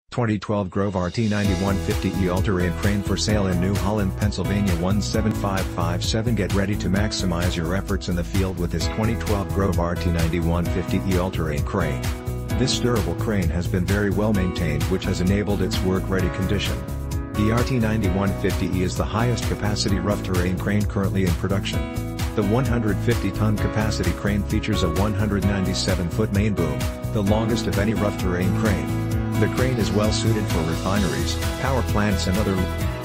2012 Grove RT9150E all-terrain crane for sale in New Holland, Pennsylvania 17557. Get ready to maximize your efforts in the field with this 2012 Grove RT9150E all-terrain crane. This durable crane has been very well maintained, which has enabled its work-ready condition. The RT9150E is the highest capacity rough terrain crane currently in production. The 150-ton capacity crane features a 197-foot main boom, the longest of any rough terrain crane. The crane is well suited for refineries, power plants and other